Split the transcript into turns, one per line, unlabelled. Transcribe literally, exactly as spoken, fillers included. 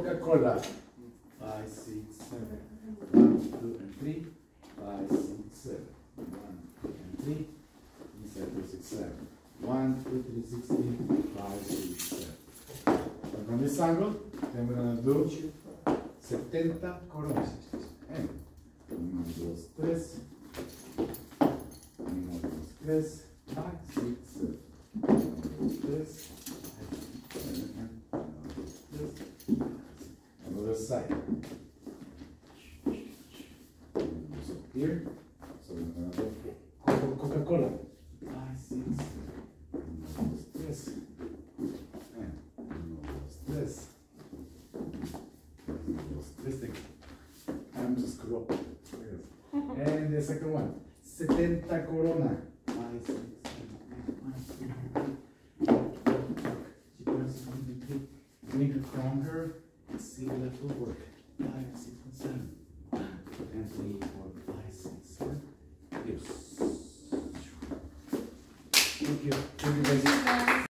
Coca-Cola. Five, six, seven. One, two, and three. Five, six, seven. One, two, and three. Inside two, six, seven. One, two, three, sixteen. Five, six, seven. So from this angle, then we're gonna do setenta coronas. And uno, dos, tres. Uno, dos, tres. Five, six, seven. Uno, dos, tres. Another side. So here, so we're gonna do Coca-Cola. Five, six, uno, dos, tres, and uno, dos, tres, uno, dos, tres. Thank you. I'm just screw up. And the second one, setenta corona. Five, six, seven, eight, one, two, three. She puts on the three. Drink it from her. See the left footwork. Five, six, and seven. And three, four, five, six, seven. Yes. Thank you. Thank you, guys.